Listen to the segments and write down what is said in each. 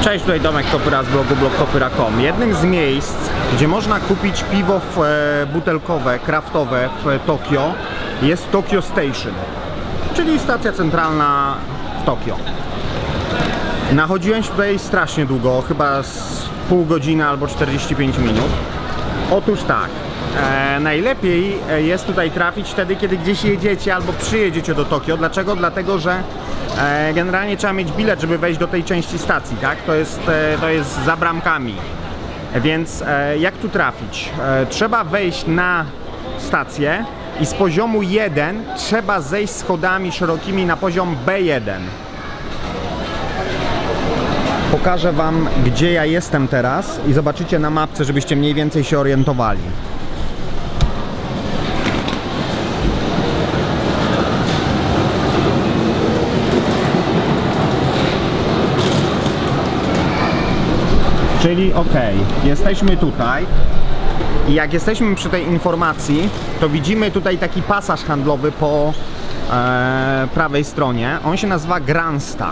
Cześć, tutaj Domek Kopyra z blogu blogkopyra.com. Jednym z miejsc, gdzie można kupić piwo butelkowe, kraftowe w Tokio jest Tokyo Station, czyli stacja centralna w Tokio. Nachodziłem się tutaj strasznie długo, chyba z pół godziny albo 45 minut. Otóż tak, najlepiej jest tutaj trafić wtedy, kiedy gdzieś jedziecie albo przyjedziecie do Tokio. Dlaczego? Dlatego, że generalnie trzeba mieć bilet, żeby wejść do tej części stacji, tak? To jest za bramkami. Więc jak tu trafić? Trzeba wejść na stację i z poziomu 1 trzeba zejść schodami szerokimi na poziom B1. Pokażę wam, gdzie ja jestem teraz i zobaczycie na mapce, żebyście mniej więcej się orientowali. Czyli ok, jesteśmy tutaj i jak jesteśmy przy tej informacji, to widzimy tutaj taki pasaż handlowy po prawej stronie. On się nazywa Grandsta,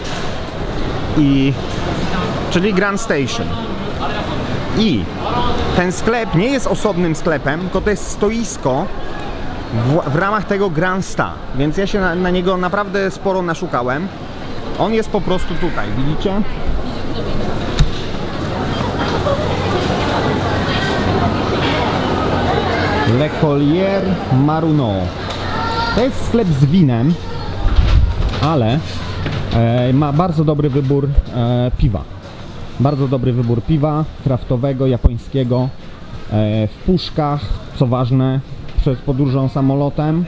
czyli Grand Station. I ten sklep nie jest osobnym sklepem, tylko to jest stoisko w ramach tego Grandsta, więc ja się na niego naprawdę sporo naszukałem. On jest po prostu tutaj, widzicie? Le Collier Maruno. To jest sklep z winem, ale ma bardzo dobry wybór piwa. Bardzo dobry wybór piwa kraftowego, japońskiego, w puszkach, co ważne, przed podróżą samolotem.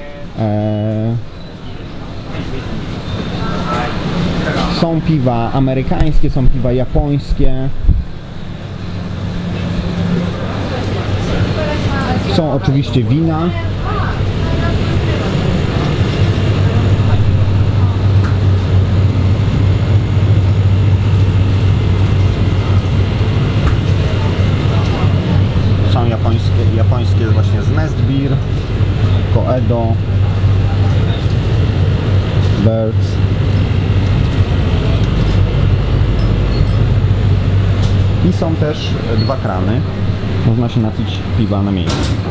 Są piwa amerykańskie, są piwa japońskie. Są oczywiście wina. Są japońskie właśnie z Nest Beer, Koedo, Birds. I są też dwa krany. Można się napić piwa na miejscu.